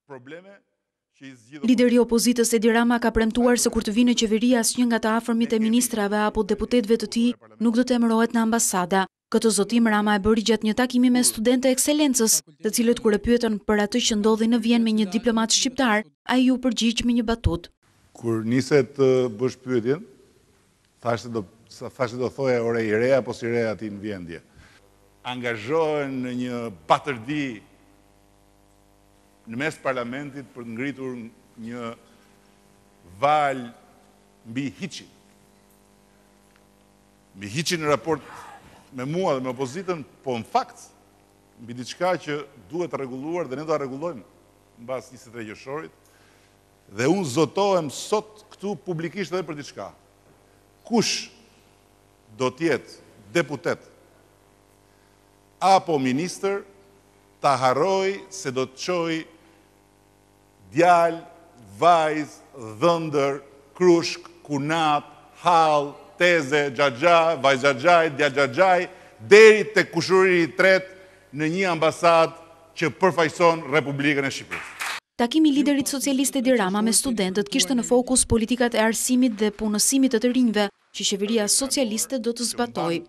Lideri i opozitës Edi Rama ka premtuar se kur të vinë në qeveri asnjë nga të afërmit e ministrave apo deputetëve të tij nuk do të emërohet në ambasada. Këtë zotim Rama e bëri gjatë një takimi me studentë ekselencës, të cilët kur e pyetën për atë që ndodhi në Vjenë me një diplomat shqiptar, ai u përgjigj me një batutë. Kur nise të bësh pyetjen, thashë do thoja ore i reja apo si reja aty në Vjenë dje. Angazhohen në një batërdi në mes parlamentit për të ngritur një val mbi hiqin. Mbi hiqin në raport me mua dhe me opozitën, po në fakt, mbi diçka që duhet të rregulluar dhe ne do ta rregullojmë mbas 23 qershorit. Dhe unë zotohem sot këtu publikisht edhe për diçka. Kush do t'jetë deputet apo ministër ta harroj se do të çojë djalë, vajzë, dhëndër, krushk, kunat, hall, teze, xhaxha, vajzë xhaxhaj, djalë xhaxhaj, deri te kushërori i tretë në një ambasadë që përfaqëson Republikën e Shqipërisë. Takimi i liderit socialist Edi Rama me studentët kishte në fokus politikat e arsimit dhe punësimit të rinjve që qeveria socialiste do të zbatojë.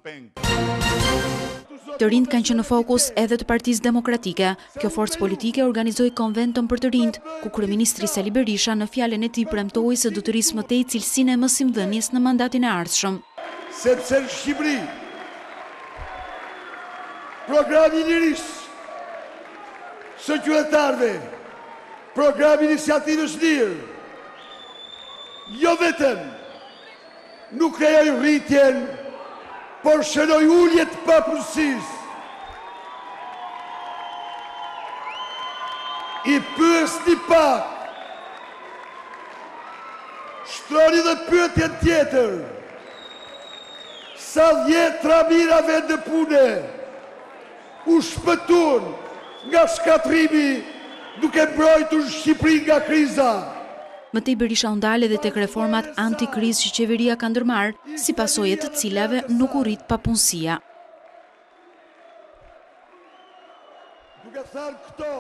Të rinjt kanë qenë në fokus edhe të Partisë Demokratike. Kjo forcë politike organizoi konventon për të rinjt, ku kryeministri Sali Berisha në fjalën e tij premtoi se do të rrisë më tej cilësinë e mësimdhënies në mandatin e ardhshëm. Sepse në Shqipëri programi i lirisë së qytetarëve, programi i iniciativës lirë, jo vetëm nuk krijoi rritjen, por shënoi ulje të papërësisë. I pyesni pak, shtroni dhe pyetjen tjetër, sa dhjetra mira vende pune u shpëtuan nga shkatrimi duke mbrojtur Shqipërinë nga kriza. Mëtej Berisha u ndal edhe tek reformat antikrizë që qeveria ka ndërmarrë, si pasojë të cilave nuk u rrit papunësia. Duke thënë këto,